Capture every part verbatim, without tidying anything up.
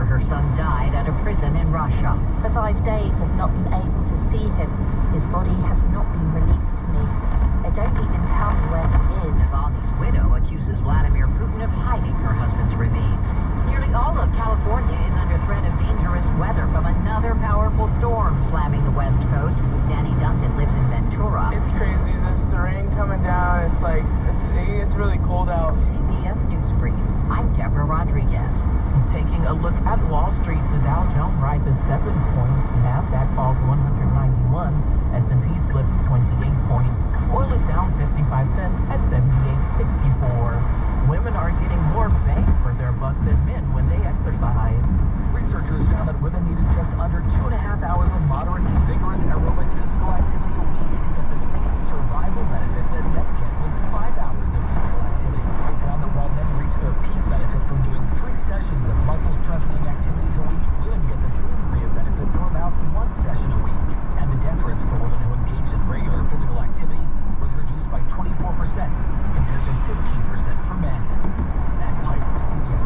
her son died at a prison in Russia. For five days, I've not been able to see him. His body has not been released to me. They don't even tell me where he is. Navalny's widow accuses Vladimir Putin of hiding her husband's remains. Nearly all of California is under threat of dangerous weather from another powerful storm slamming the west coast. Danny Duncan lives in Ventura. It's crazy. There's the rain coming down. It's like, it's, it's really cold out. C B S News Brief. I'm Deborah Rodriguez. Taking a look at Wall Street, the Dow Jones rises seven points, NASDAQ falls one hundred ninety-one, S and P slips twenty-eight points. Oil is down fifty-five cents at seventy-eight sixty-four. Women are getting more bang for their buck than men when they exercise. Researchers found that women needed just under two and a half hours of moderate to vigorous aerobic physical activity a week to get the same survival benefit that men get with five hours of physical activity. They found that while men reach their peak benefit from doing three sessions of muscle strengthening activities a week, women get the same degree of benefit from about one session a week. And the death risk for women who engage in regular physical activity was reduced by twenty-four percent compared to fifteen percent for men. That pipe was C B S.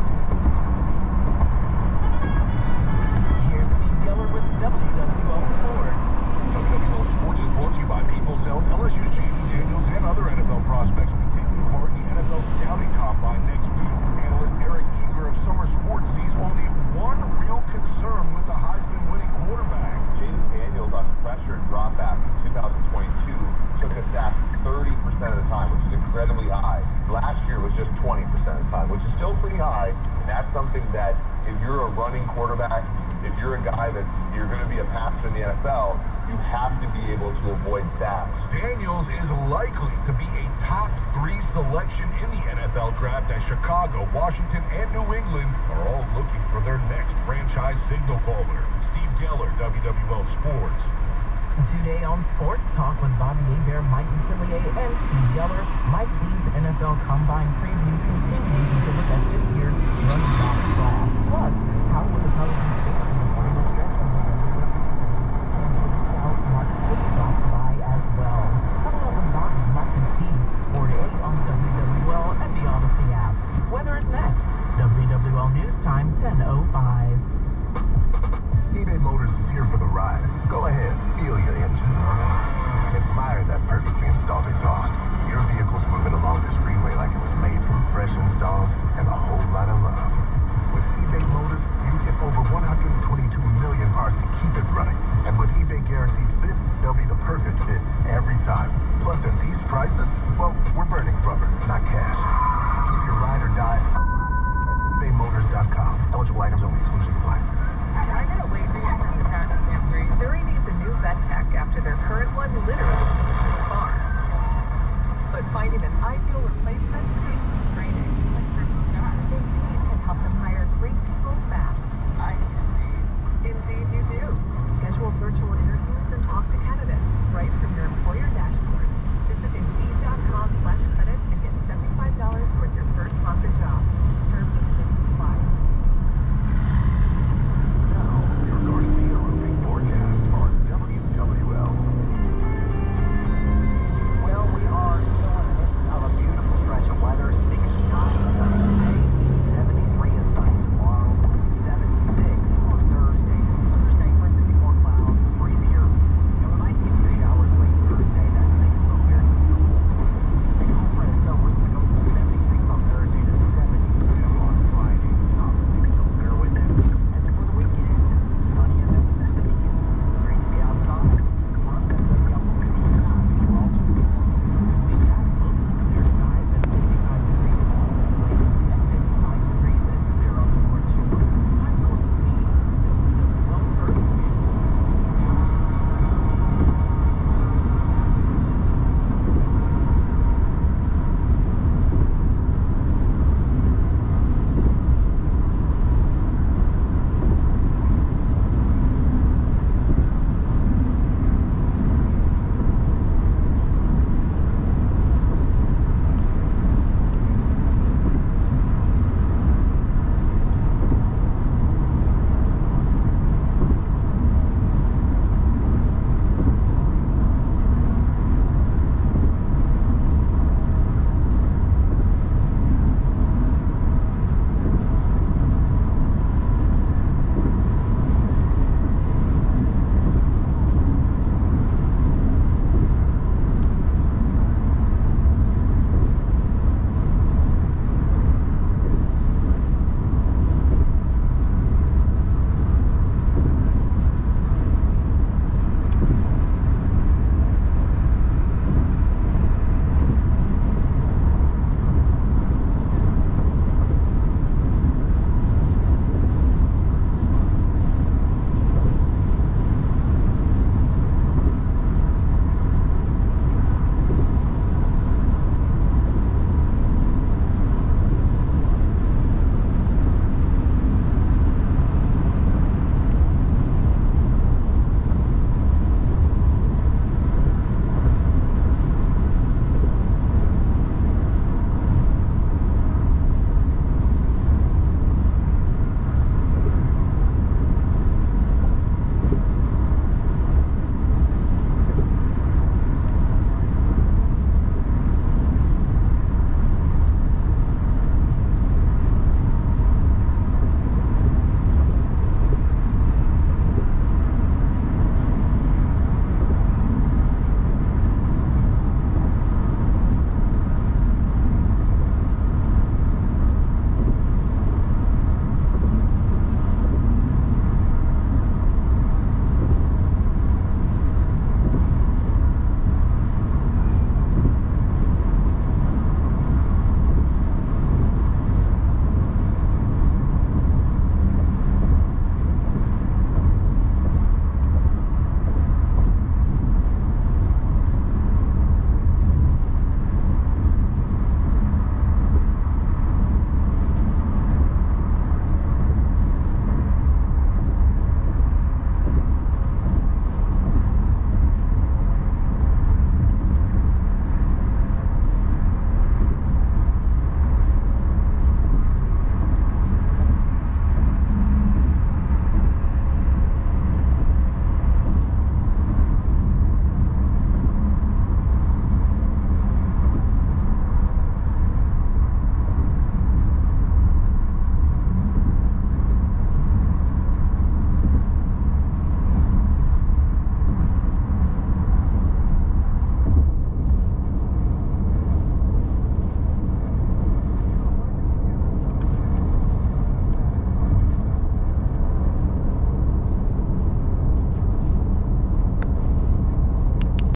Here's Steve Geller with W W O Sports. W W O Sports is brought to you by People's Health. L S U's James Daniels and other N F L prospects will be taking part in the N F L Scouting Combine next week. Analyst Eric Eager of Summer Sports sees only one real concern with the Heisman-winning quarterback. James Daniels on pressure dropback in two thousand twenty-two took a sack thirty percent of the time, which is incredibly high. Last year was just twenty percent of the time, which is still pretty high. And that's something that if you're a running quarterback, if you're a guy that you're going to be a passer in the N F L, you have to be able to avoid sacks. Daniels is likely to be a top three selection in the N F L draft as Chicago, Washington, and New England are all looking for their next franchise signal caller. Steve Geller, W W O Sports. Today on Sports Talk with Bobby Hebert, Mike Gillier, and Steve Geller, Mike Lee's N F L Combine preview continues to look at this year's running back class.